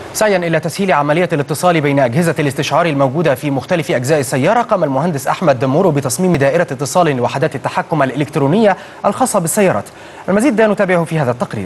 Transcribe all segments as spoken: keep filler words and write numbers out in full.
سعيا إلى تسهيل عملية الاتصال بين أجهزة الاستشعار الموجودة في مختلف أجزاء السيارة، قام المهندس أحمد مورو بتصميم دائرة اتصال لوحدات التحكم الإلكترونية الخاصة بالسيارات. المزيد نتابعه في هذا التقرير.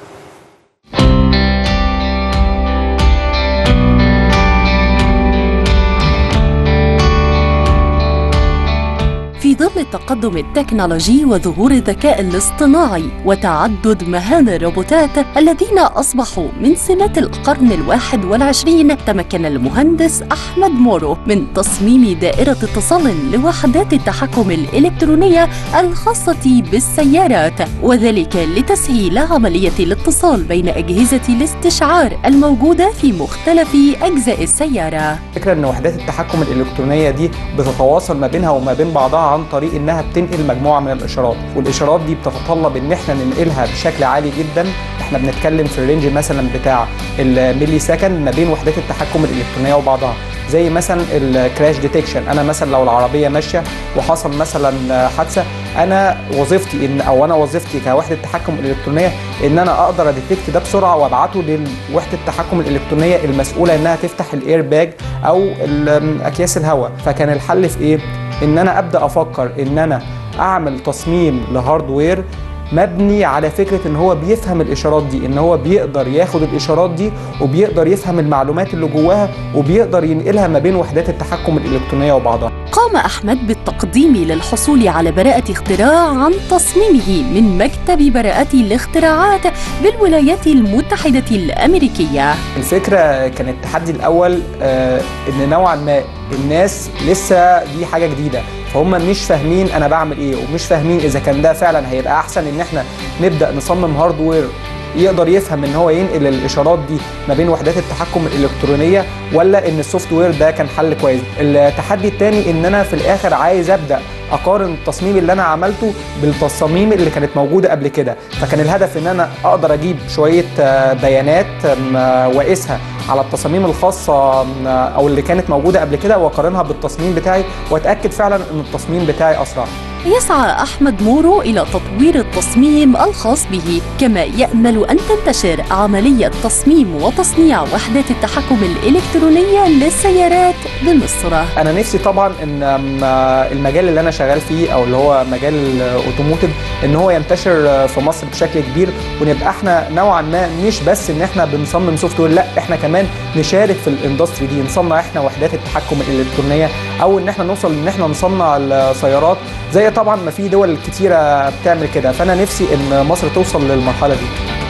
في ظل التقدم التكنولوجي وظهور الذكاء الاصطناعي وتعدد مهام الروبوتات الذين أصبحوا من سمات القرن الواحد والعشرين، تمكن المهندس أحمد مورو من تصميم دائرة اتصال لوحدات التحكم الإلكترونية الخاصة بالسيارات، وذلك لتسهيل عملية الاتصال بين أجهزة الاستشعار الموجودة في مختلف أجزاء السيارة. الفكرة إن وحدات التحكم الإلكترونية دي بتتواصل ما بينها وما بين بعضها عن طريق انها بتنقل مجموعه من الاشارات، والاشارات دي بتتطلب ان احنا ننقلها بشكل عالي جدا. احنا بنتكلم في الرينج مثلا بتاع الملي سكند ما بين وحدات التحكم الالكترونيه وبعضها، زي مثلا الكراش ديتكشن. انا مثلا لو العربيه ماشيه وحصل مثلا حادثه، انا وظيفتي ان او انا وظيفتي كوحده تحكم الالكترونيه ان انا اقدر اديتكت ده بسرعه وابعته لوحده التحكم الالكترونيه المسؤوله انها تفتح الاير باج او اكياس الهواء. فكان الحل في ايه؟ ان انا ابدا افكر ان انا اعمل تصميم لهاردوير مبني على فكره ان هو بيفهم الاشارات دي، ان هو بيقدر ياخد الاشارات دي وبيقدر يفهم المعلومات اللي جواها وبيقدر ينقلها ما بين وحدات التحكم الالكترونيه وبعضها. قام أحمد بالتقديم للحصول على براءة اختراع عن تصميمه من مكتب براءة الاختراعات بالولايات المتحدة الأمريكية. الفكرة كان التحدي الأول آه إن نوعا ما الناس لسه دي حاجة جديدة، فهم مش فاهمين أنا بعمل إيه ومش فاهمين إذا كان ده فعلا هيبقى أحسن إن إحنا نبدأ نصمم هاردوير يقدر يفهم ان هو ينقل الاشارات دي ما بين وحدات التحكم الالكترونيه، ولا ان السوفت وير ده كان حل كويس. التحدي الثاني ان انا في الاخر عايز ابدا اقارن التصميم اللي انا عملته بالتصاميم اللي كانت موجوده قبل كده، فكان الهدف ان انا اقدر اجيب شويه بيانات واقيسها على التصاميم الخاصه او اللي كانت موجوده قبل كده واقارنها بالتصميم بتاعي واتاكد فعلا ان التصميم بتاعي اسرع. يسعى أحمد مورو إلى تطوير التصميم الخاص به، كما يأمل أن تنتشر عملية تصميم وتصنيع وحدات التحكم الإلكترونية للسيارات بمصر. أنا نفسي طبعا إن المجال اللي أنا شغال فيه أو اللي هو مجال الأوتوموتيف إن هو ينتشر في مصر بشكل كبير، ونبقى إحنا نوعا ما مش بس إن إحنا بنصمم سوفت وير، لا إحنا كمان نشارك في الاندستري دي، نصنع إحنا وحدات التحكم الإلكترونية، أو إن إحنا نوصل إن إحنا نصنع السيارات زي طبعا ما في دول كتيرة بتعمل كده. فأنا نفسي إن مصر توصل للمرحلة دي.